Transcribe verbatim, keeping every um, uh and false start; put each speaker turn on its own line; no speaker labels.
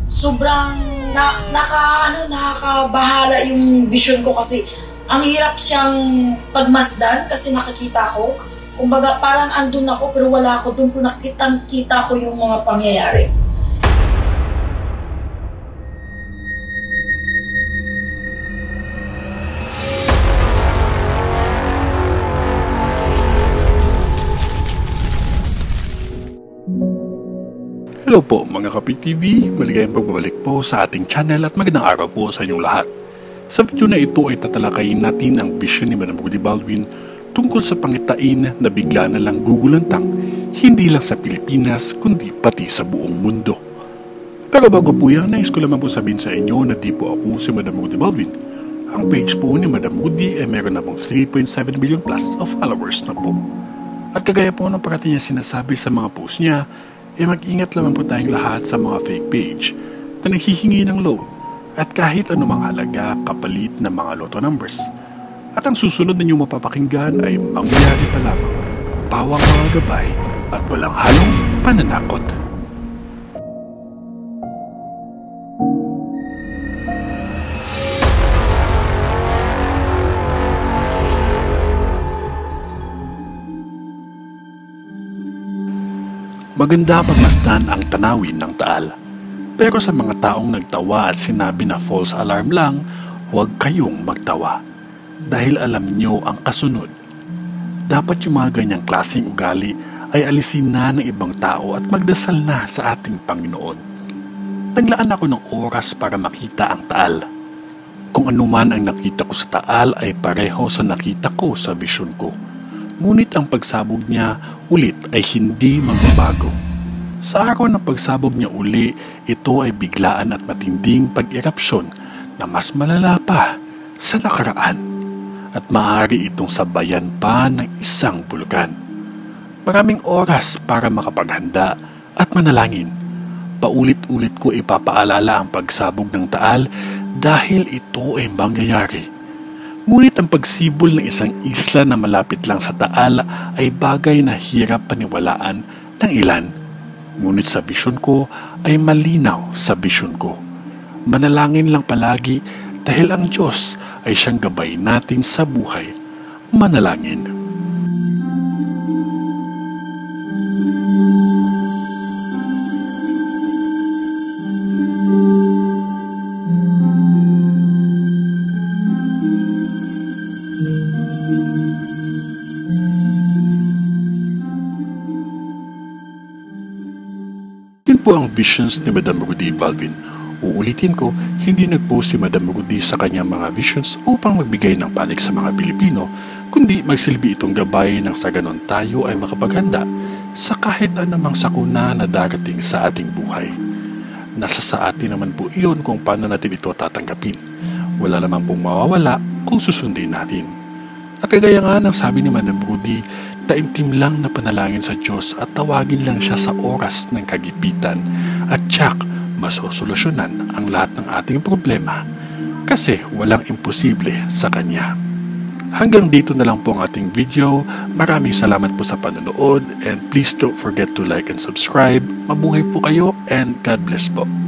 sobrang na, naka, ano, nakakabahala yung vision ko kasi ang hirap siyang pagmasdan kasi nakikita ko. Kumbaga parang andun ako pero wala ako, doon po nakitang-kita ko yung mga pangyayari.
Hello po mga Kapi-T V, maligayang pagbabalik po sa ating channel at magandang araw po sa inyong lahat. Sa video na ito ay tatalakayin natin ang vision ni Madam Rudy Baldwin tungkol sa pangitain na bigla na lang gugulantang hindi lang sa Pilipinas kundi pati sa buong mundo. Pero bago po yan, nais ko lamang po sabihin sa inyo na di po ako si Madam Rudy Baldwin. Ang page po ni Madam Rudy ay meron na pong three point seven billion plus of followers na po. At kagaya po ng parati niya sinasabi sa mga post niya, e eh mag-ingat naman po tayong lahat sa mga fake page na naghihingi ng loan at kahit anumang halaga kapalit ng mga lotto numbers. At ang susunod na nyo mapapakinggan ay mangyayari pa lamang, pawang mga gabay at walang halong pananakot. Maganda pagmasdan ang tanawin ng Taal. Pero sa mga taong nagtawa at sinabi na false alarm lang, huwag kayong magtawa. Dahil alam nyo ang kasunod. Dapat yung mga ganyang klaseng ugali ay alisin na ng ibang tao at magdasal na sa ating Panginoon. Naglaan ako ng oras para makita ang Taal. Kung anuman ang nakita ko sa Taal ay pareho sa nakita ko sa vision ko. Ngunit ang pagsabog niya ulit ay hindi magbabago. Sa araw ng pagsabog niya uli, ito ay biglaan at matinding pag-erupsyon na mas malala pa sa nakaraan at maaari itong sabayan pa ng isang bulkan. Maraming oras para makapaghanda at manalangin. Paulit-ulit ko ipapaalala ang pagsabog ng Taal dahil ito ay mangyayari. Ngunit ang pagsibol ng isang isla na malapit lang sa Taal ay bagay na hirap paniwalaan ng ilan. Ngunit sa bisyon ko ay malinaw sa bisyon ko. Manalangin lang palagi dahil ang Diyos ay siyang gabay natin sa buhay. Manalangin. Yun po ang visions ni Madam Rudy Baldwin. Uulitin ko, hindi nag-post si Madam Rudy sa kanyang mga visions upang magbigay ng panik sa mga Pilipino, kundi magsilbi itong gabay nang sa ganon tayo ay makapaghanda sa kahit anumang sakuna na darating sa ating buhay. Nasa sa atin naman po iyon kung paano natin ito tatanggapin. Wala naman pong mawawala kung susundin natin. At kagaya nga ng sabi ni Madam Rudy, taimtim lang na panalangin sa Diyos at tawagin lang siya sa oras ng kagipitan at tiyak masosolusyonan ang lahat ng ating problema kasi walang imposible sa Kanya. Hanggang dito na lang po ang ating video. Maraming salamat po sa panonood and please don't forget to like and subscribe. Mabuhay po kayo and God bless po.